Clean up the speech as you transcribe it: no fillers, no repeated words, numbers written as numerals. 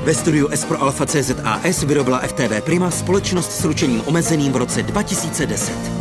Ve studiu S pro Alfa CZAS vyrobila FTV Prima společnost s ručením omezeným v roce 2010.